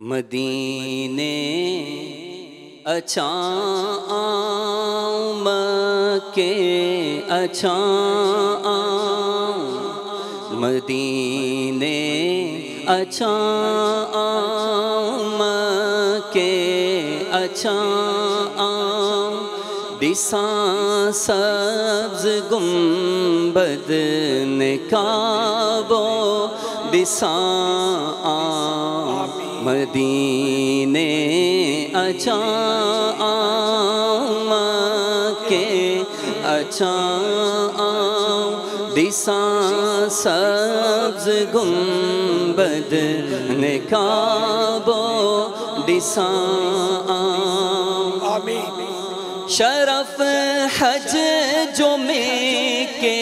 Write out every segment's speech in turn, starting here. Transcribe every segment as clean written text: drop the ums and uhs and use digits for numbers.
مدینے اچھا آؤں مکے اچھا آؤں مدینے اچھا آؤں مکے اچھا آؤں دساں سبز گنبد نکابو دساں آؤں مدینے اچھا آؤں مکے اچھا آؤں دساں سبز گنبد نکابو دساں آؤں شرف حج جو میں کے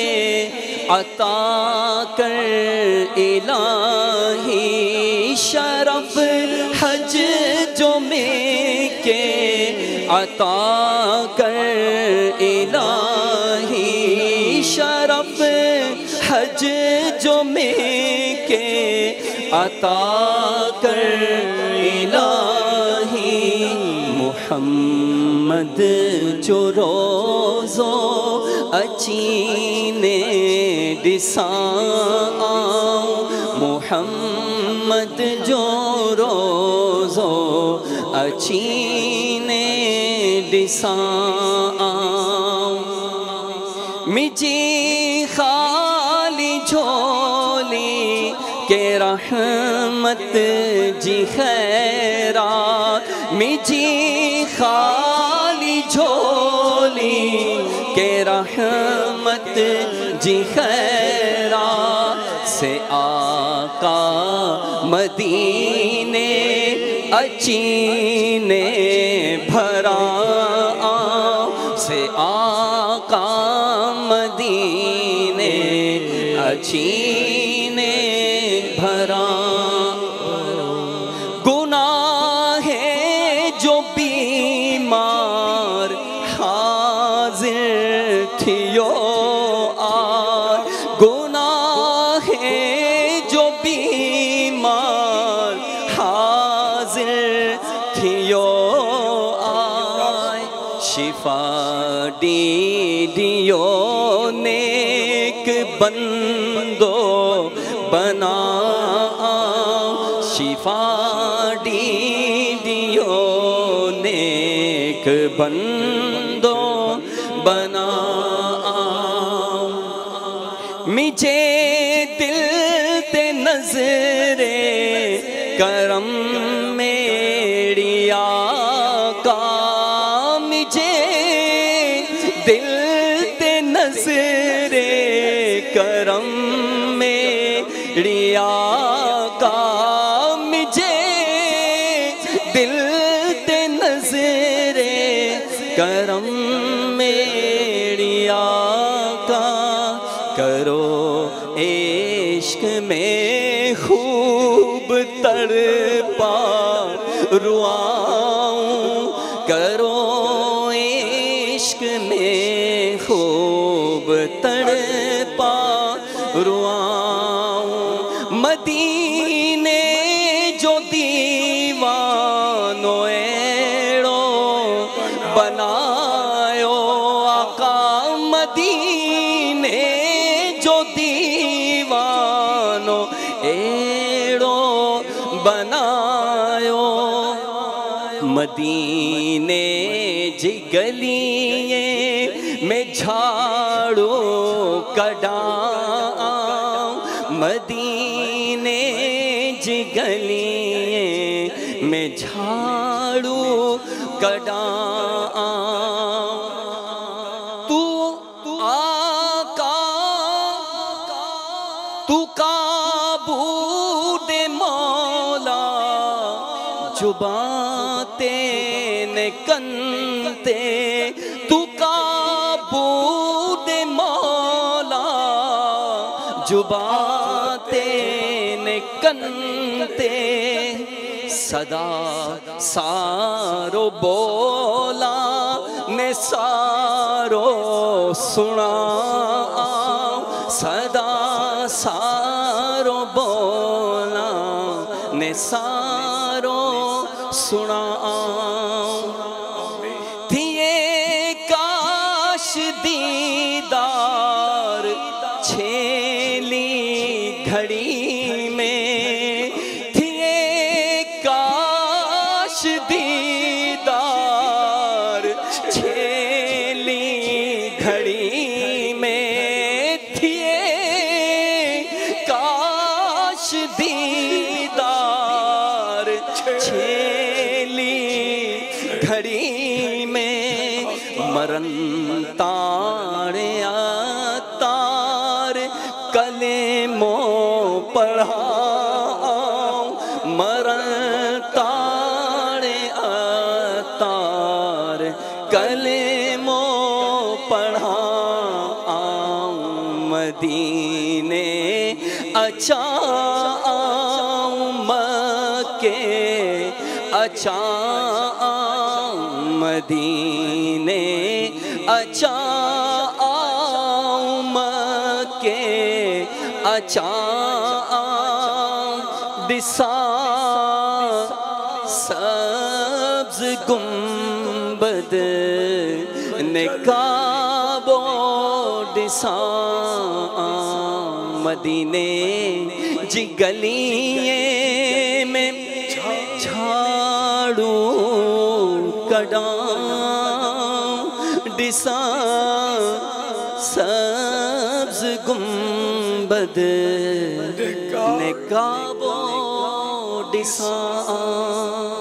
عطا کر الہی شرف حج جو میں کے عطا کر الہی شرف حج جو میں کے عطا کر الہی محمد جو روزو اچینے دساں آؤں محمد جو روزو اچینے دساں آؤں مجھے خالی جھولی کہ رحمت جی خیرات مجھے خالی جھولی کہ رحمت جی خیرات سے آقا مدینے اچینے بھرا سے آقا مدینے اچینے بھرا گناہ ہے جو بیمار حاضر تھیو آج گناہ ہے جو بیمار حاضر تھیو آج شفا دیو نیک بندو بنا شفا دیو نیک بندو بنا مجھے دل تے نظر کرم میری آقا مجھے دل تے نظر کرم میری آقا مجھے دل تے نظر کرم میری آقا کرو عشق میں خوب تڑپا رواؤں کرو عشق میں خوب تڑپا رواؤں مدینے جو دیوانو ایڑو بنایو آقا مدینے جو دیوانو ایڑو بنایو مدینے جی گلیے میں جھاڑو کڈاؤں مدینے جی گلیے میں جھاڑو کڈاؤں تو آقا تو کابود مولا جباتے نکنتے تو کابود مولا جباتے نکنتے صدا سارو بولا نے سارو سنا صدا سارو بولا نے سارو سناؤں تھیے کاش دیدار چھیلی گھڑی میں تھیے کاش دیدار چھیلی گھڑی میں تھیے کاش دیدار چھیلی گھڑی میں مرن تاڑے تار کلموں پڑھاؤں مرن تاڑے تار کلموں پڑھاؤں مدینے اچھا آؤں مکے اچھا مدینے اچھا آؤں مکے اچھا دسا سبز گنبد نقابو دسا مدینے جی گلیے میں جھاڑو کڈاؤں دسا سبز گنبد نقابو دسا